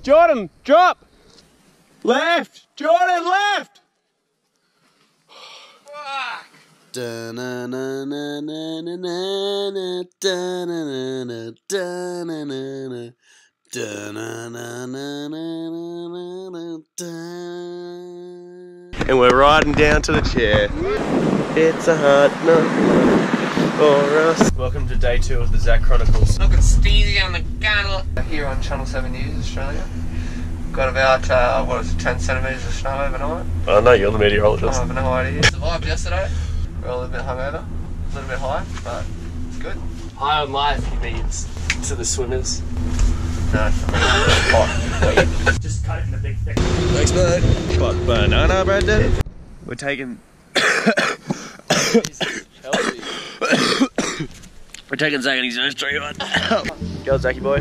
Jordan, drop! Left! Jordan, left! Fuck! And we're riding down to the chair. It's a hard night for us. Welcome to day 2 of the Zach Chronicles. Look at Steezy on the gunwale. Here on Channel 7 News Australia. Got about, what is it, 10 centimetres of snow overnight. I know you're the meteorologist. I have no idea. Survived yesterday. We're a little bit hungover, a little bit high, but it's good. High on life, he means to the swimmers. No, hot. Just cut it in a big thick. Thanks, mate. What banana bread, dude? We're taking. We're taking Zach and his first tree on. Go, Zachy boy.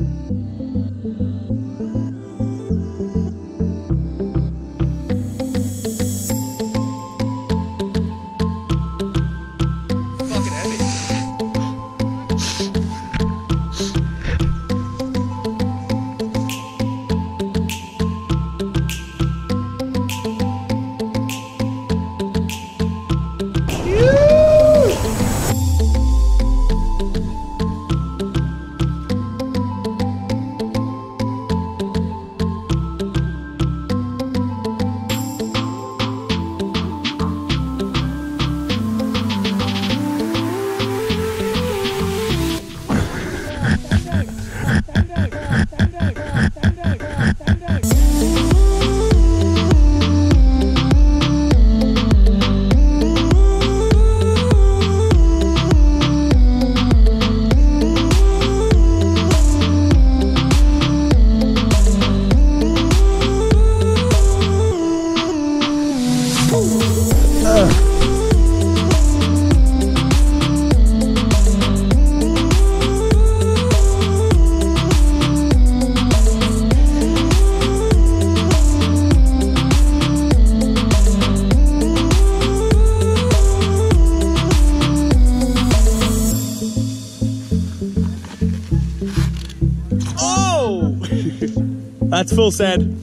That's full send.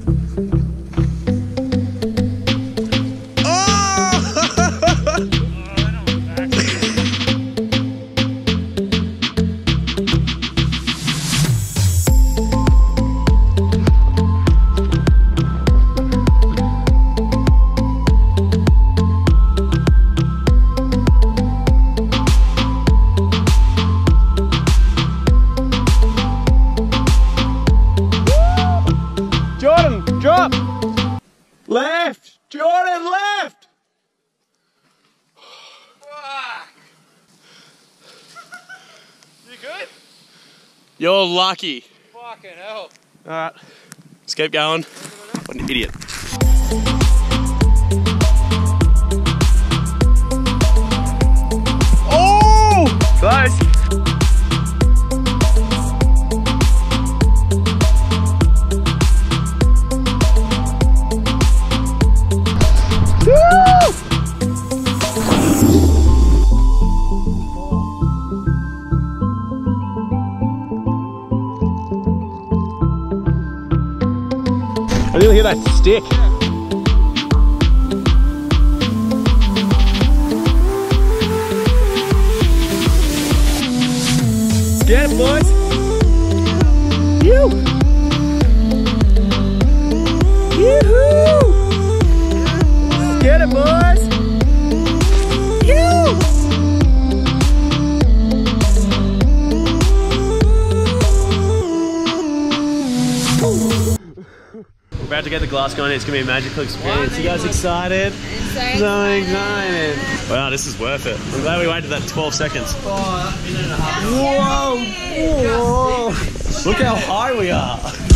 Jordan, drop! Left! Jordan, left! Fuck! You good? You're lucky. Fucking hell. Alright, let's keep going. What an idiot. Oh! Close! I didn't hear that stick. Get it, boys. Yoo. Yoo-hoo. Get it, boys. Yoo. We're about to get the glass going. It's going to be a magical experience. You guys excited? So excited. Wow, this is worth it. I'm glad we waited that 12 seconds. Oh, a minute and a half. Whoa! Whoa! Look how high we are.